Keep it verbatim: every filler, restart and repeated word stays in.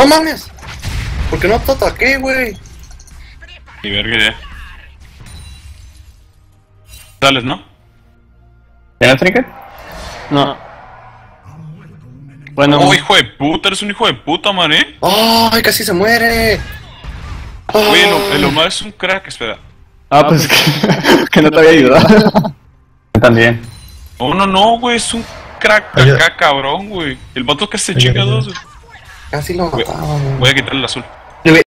¡No mames! ¿Por qué no te ataqué, güey? Y verga ya. Sales, ¿no? ¿Tienes trinket? No. Bueno, Oh, hijo de puta, eres un hijo de puta, man, eh. ¡Ay, casi se muere! Güey, Ay. el, el Omar es un crack, espera. ah, pues que, que no te había ayudado. Yo también. Oh, no, no, güey, es un crack Ayuda. acá, cabrón, güey. El vato que se Ayuda, chinga ayuda. dos. Casi lo Güey, mataba, güey. voy a quitarle el azul.